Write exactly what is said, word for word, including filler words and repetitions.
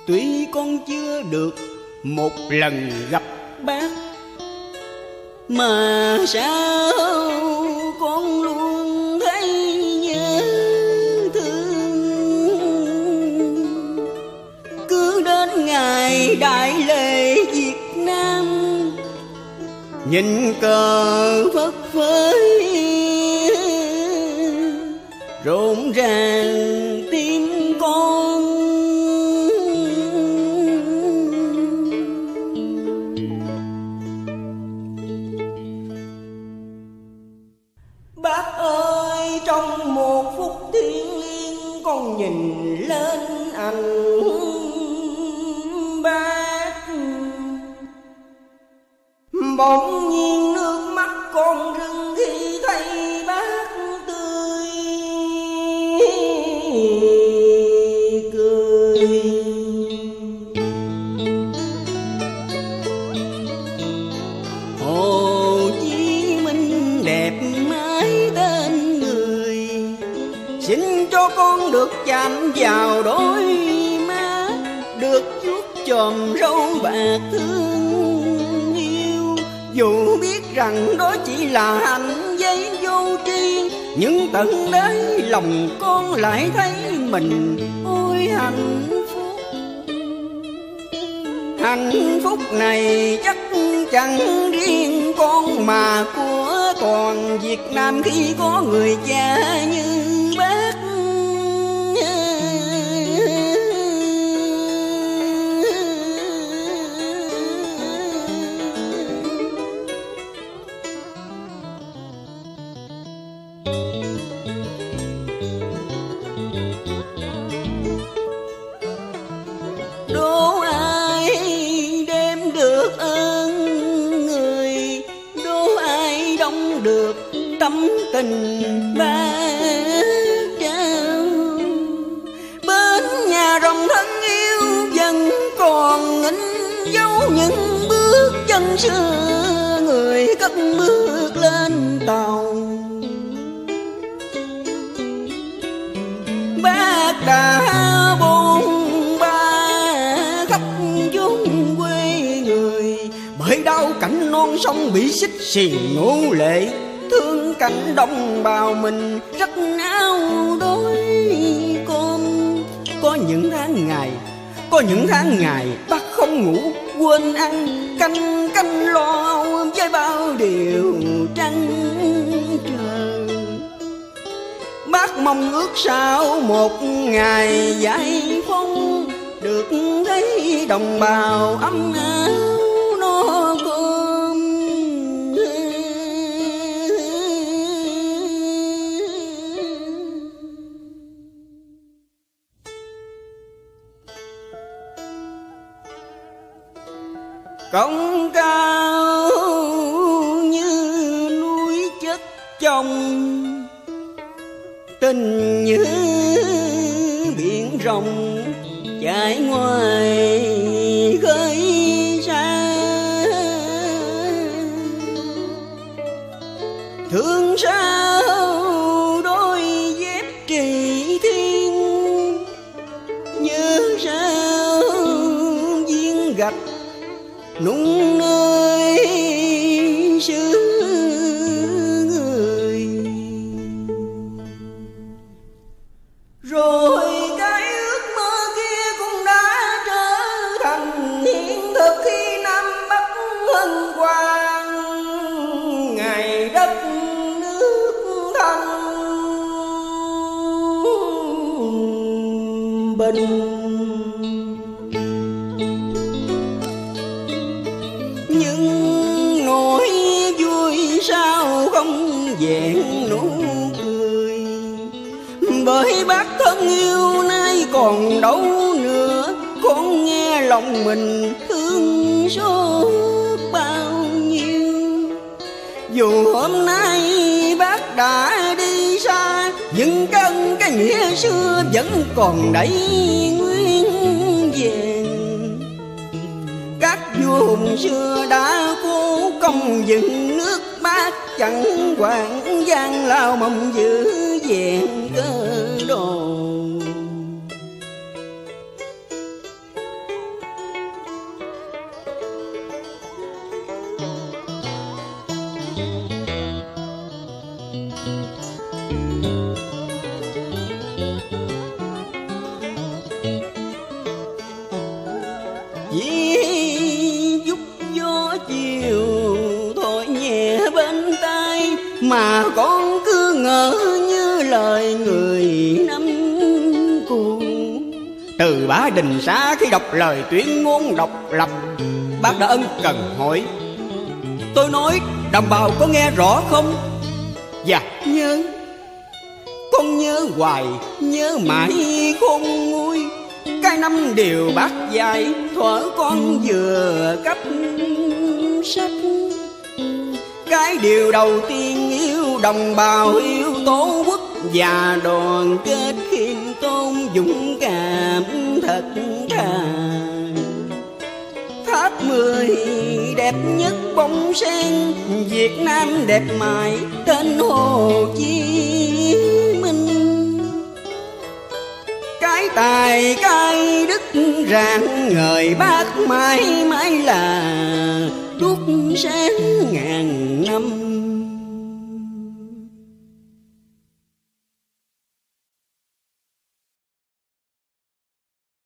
Tuy con chưa được một lần gặp bác, mà sao con luôn thấy nhớ thương. Cứ đến ngày đại lễ Việt Nam, nhìn cờ phất phới rộn ràng tim con. Bác ơi, trong một phút thiêng liêng con nhìn lên anh bác, bỗng nhiên nước mắt con rưng khi thấy bác tươi cười. Hồ Chí Minh đẹp mãi tên người, xin cho con được chạm vào đôi má, được vuốt chòm râu bạc thương yêu. Dù biết rằng đó chỉ là hạnh giấy vô tri, nhưng tận đáy lòng con lại thấy mình ôi hạnh phúc. Hạnh phúc này chắc chẳng riêng con mà của toàn Việt Nam, khi có người cha như bác. Đố ai đem được ơn người, đố ai đong được tâm tình bác trao. Bên nhà rồng thân yêu vẫn còn in dấu những bước chân xưa, người cất bước lên tàu. Bác đã bốn khắp chốn quê người, bởi đau cảnh non sông bị xích xiềng nô lệ. Thương cảnh đồng bào mình rất áo đôi con. Có những tháng ngày, có những tháng ngày bác không ngủ quên ăn, canh canh lo với bao điều trăn trở. Bác mong ước sao một ngày giải phóng, được thấy đồng bào ấm áo no cơm. Công cao như núi chất chồng, tình như biển rộng chạy ngoài khơi xa. Thương sao đôi dép trì thiên, nhớ sao viên gạch nung nơi xứ người. Rồi cái ước mơ kia cũng đã trở thành hiện thực khi Nam Bắc hân hoan, ngày đất nước thanh bình. Nhưng nỗi vui sao không vẹn nụ cười, bởi bác thân yêu nay còn đâu nữa. Con nghe lòng mình thương xót bao nhiêu. Dù hôm nay bác đã đi xa, nhưng căn cái nghĩa xưa vẫn còn đẩy nguyên vẹn. Các vua hùng xưa đã cố công dựng nước bác, chẳng quản gian lao mong giữ vẹn cơ đồ. Chỉ giúp gió chiều thổi nhẹ bên tai, mà con cứ ngỡ như lời người năm cũ. Từ Bá Đình Xá khi đọc lời tuyên ngôn độc lập, bác đã ân cần hỏi: tôi nói đồng bào có nghe rõ không? Dạ nhớ. Con nhớ hoài, nhớ mãi khôn nguôi. Cái năm điều bác dạy, thuở con vừa cấp sách. Cái điều đầu tiên yêu đồng bào, yêu tổ quốc và đoàn kết, khiêm tôn dũng cảm thật thà. Tháp mười đẹp nhất bông sen, Việt Nam đẹp mãi tên Hồ Chí Minh. Cái tài cái đức rạng ngời bác mãi mãi là đuốc sáng ngàn